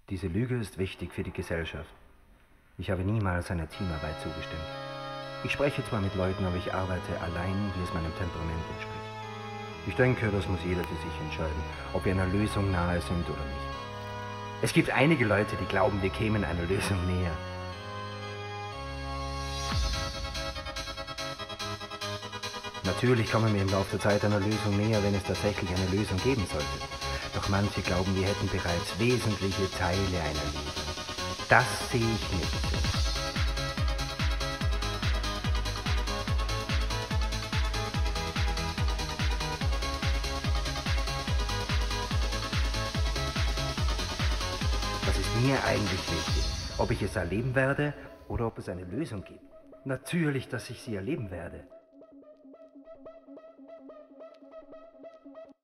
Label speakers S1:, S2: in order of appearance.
S1: Diese Lüge ist wichtig für die Gesellschaft. Ich habe niemals einer Teamarbeit zugestimmt. Ich spreche zwar mit Leuten, aber ich arbeite allein, wie es meinem Temperament entspricht. Ich denke, das muss jeder für sich entscheiden, ob wir einer Lösung nahe sind oder nicht. Es gibt einige Leute, die glauben, wir kämen einer Lösung näher. Natürlich kommen wir im Laufe der Zeit einer Lösung näher, wenn es tatsächlich eine Lösung geben sollte. Doch manche glauben, wir hätten bereits wesentliche Teile einer Lösung. Das sehe ich nicht so. Was ist mir eigentlich wichtig? Ob ich es erleben werde oder ob es eine Lösung gibt? Natürlich, dass ich sie erleben werde.